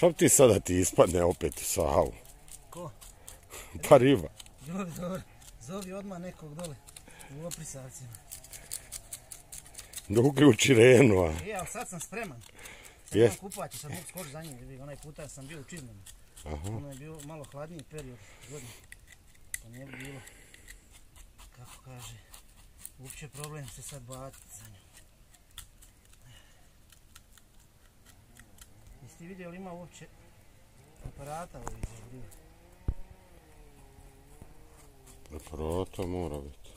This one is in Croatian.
Šta bi ti sada ti ispadne opet u Savu? Ko? Pa riba. Dobro. Zovi odmah nekog dole u Oprisavcima. Da uključi Renu, a? Ali sad sam spreman. Sad imam kupač, sad mogu skoči za njim. Onaj puta sam bio u Čizmenu. Ono je bio malo hladniji period godine. Pa ne bi bilo, kako kaže, uopće problem se sad baciti za njom. Jesi ti vidio li ima uopće aparata ovih za grive? Aparata mora biti.